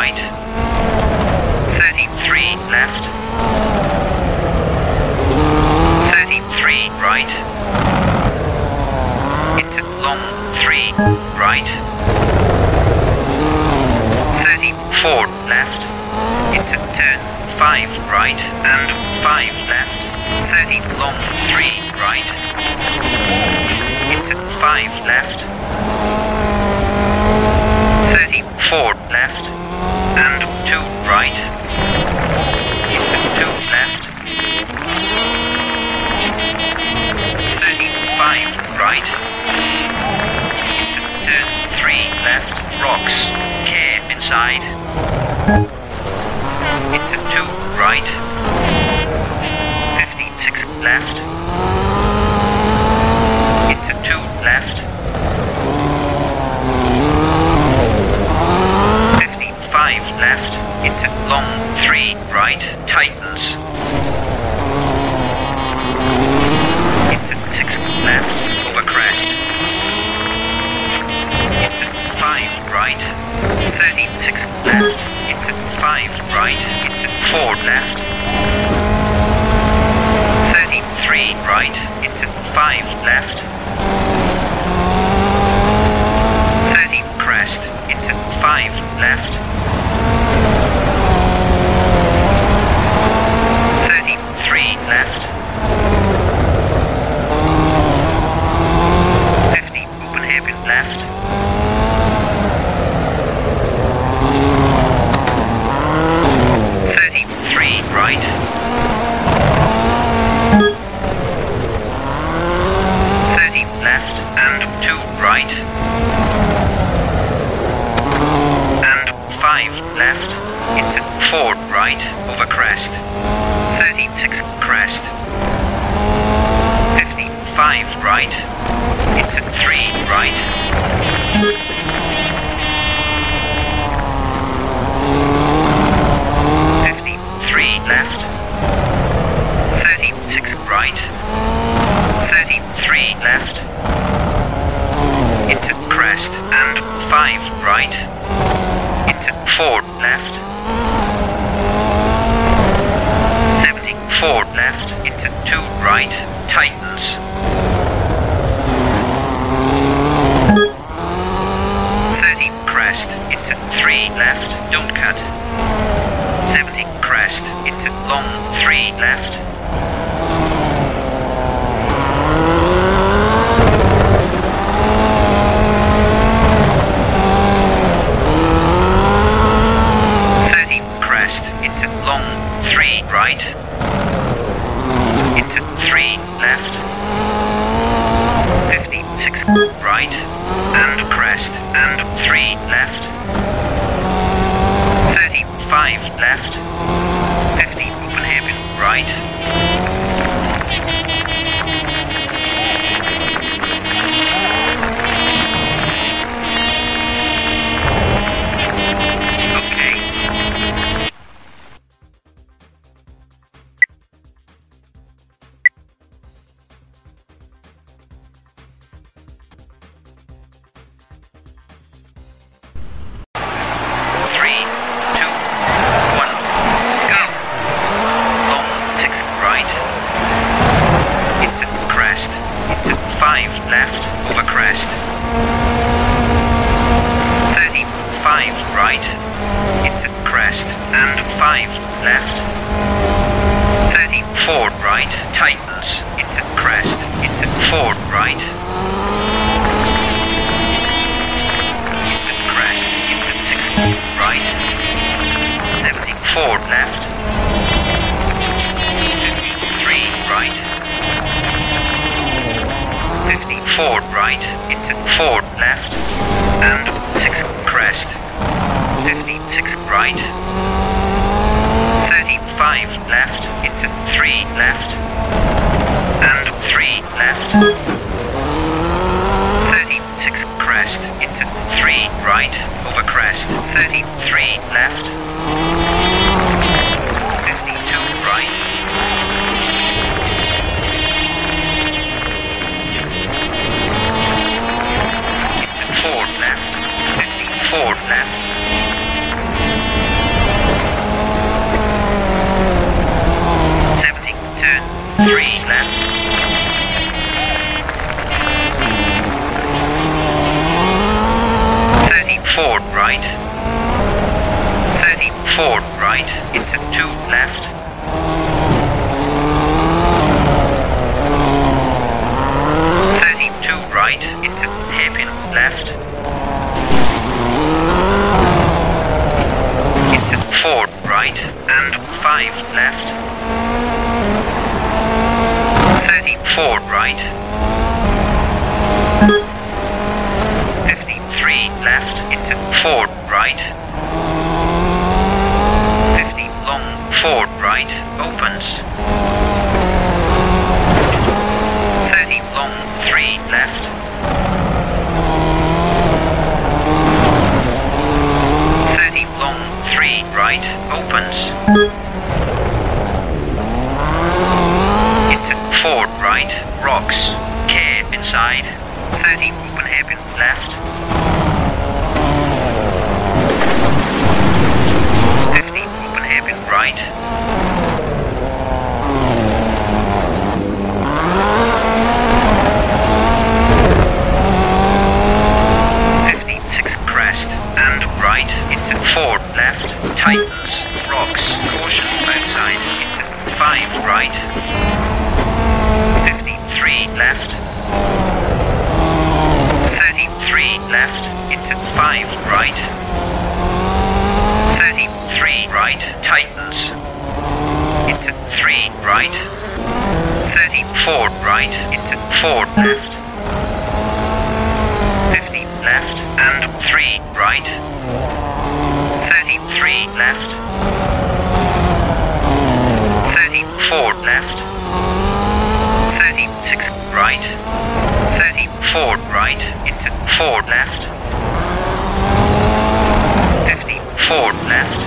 right. 33 left. 33 right. Into long 3 right. 34 left. Into turn 5 right and 5 left. 30 long 3 right. Into 5 left. 34 left and 2 right. Into 2 left. 35 right. Into turn 3 left. Rocks. Care inside. Into 2 right. 56 left. Into 2 left. 55 left. Into long 3 right. Tightens. Into 6 left. Over crest. Into 5 right. 36 left. Into 5 right. Into 4 left. 33 right. Into 5 left. 30 crest. Into 5 left. 33 left. 50 open hairpin left. 33 right. 30 left and 2 right. And 5 left into 4 right over crest. 36 crest. 55 right into 3 right. 53 left. 36 right. 33 left. Into crest and 5 right. Into 4 left. 74 left. Into 2 right. Tightens. 30 crest. Into 3 left. Don't cut. 70 crest. Into long 3 left. 30 crest. Into long 3 right. Into 3 left. 56 right. And crest. And 3 left. 35 left. 50 open hairpin right. Okay. Left over crest. 35 right into crest and 5 left. 34 right tightens into crest into 4 right. Into crest into 6 right. 74 left. 53 right. 54 right into 4 left and 6 crest. 56 right. 35 left into 3 left and 3 left. 36 crest into 3 right over crest. 33 left. 52 right. 4 left, 54 left, 4 right. 53 left into 4 right. 50 long 4 right opens. 30 long 3 left. 30 long 3 right opens. Into 4 right, rocks, care inside. 30 open hairpin left. 50 open hairpin right. 56 crest and right into 4 left, tightens, rocks, caution outside into 5 right. 53 left. 33 left into 5 right. 33 right, tightens. Into 3 right. 34 right into 4 left. 50 left and 3 right. 33 left. 34 left. 36 right. 34 right into 4 left. 54 left.